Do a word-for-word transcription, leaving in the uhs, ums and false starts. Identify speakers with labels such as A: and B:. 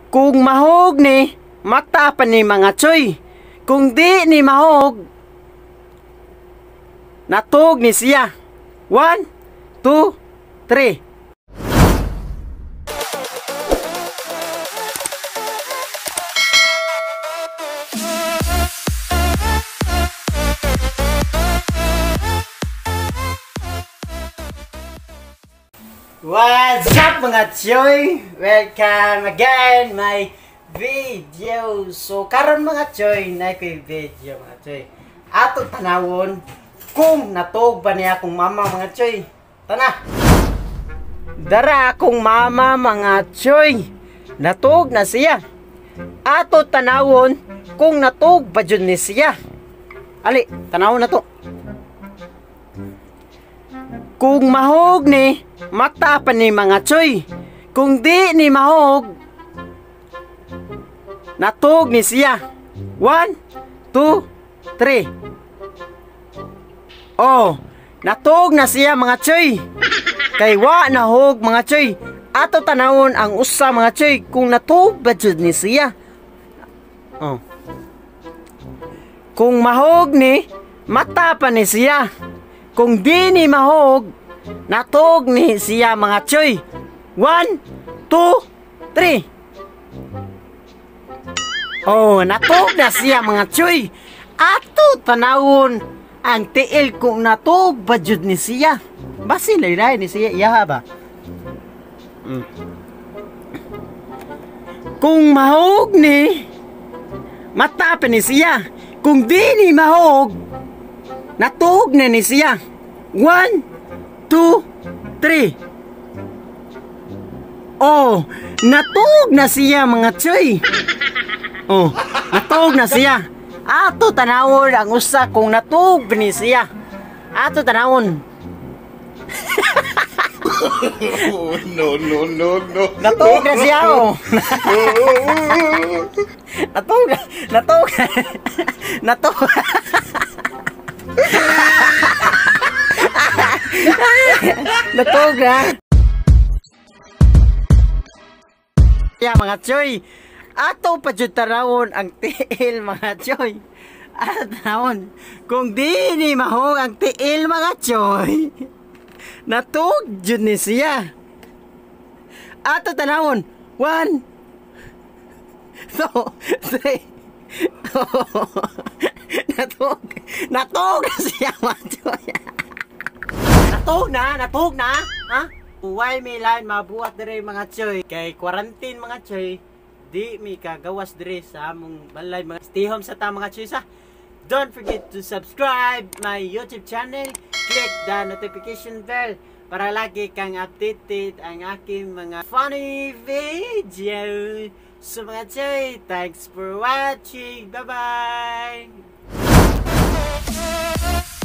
A: Kung mahog ni, mata pa ni mga choy. Kung di ni mahog, natog ni siya. One, two, three. What's up mga choy? Welcome again my video. So karon mga choy, na ko'y video mga choy. Ato tanawon kung natog ba niya akong mama mga choy. Tana. Dara akong mama mga choy. Natog na siya. Ato tanawon kung natog ba jud ni siya. Ali, tanawon na to. Kung mahog ni, mata pa ni mga choy. Kung di ni mahog, natog ni siya. One, two, three. Oh, natog na siya mga choy. Kay wa nahog mga choy. Ato tanawon ang usa mga choy kung natog ba jud ni siya. Oh. Kung mahog ni, mata pa ni siya. Kung di ni mahog, natog ni siya mga choy. One, two, three. Oh, natog na siya mga choy. Ato tanawon ang tiil kung natog ba jud ni siya. Basi laylay ni siya iya ba? Mm. Kung mahog ni, mata pa ni siya. Kung di ni mahog, natog na ni siya. One, two, three. Oh, natog na siya mga choy. Oh, natog na siya. Ato tanawon ang usa kung natog ni siya. Ato tanawon.
B: No, no, no, no.
A: Natog na siya oh. Natog na, natog. Natog. Natog na. Ya mga choy, ato pa jud tarawon ang tiil mga choy. Ato tarawon kung di ni mahog ang tiil mga choy, natog jud ni siya. Ato tanawon. One, two, three. Oh, natog. Natog na siya mga choy. Natog na, natog na. Ha? Uway may line mabuhat dire mga choy. Kay quarantine mga choy, di mi kagawas dire sa among balay mga stay home sa ta mga choy sa. Don't forget to subscribe my YouTube channel. Click the notification bell para lagi kang updated ang aking mga funny video. So mga choy, thanks for watching. Bye bye.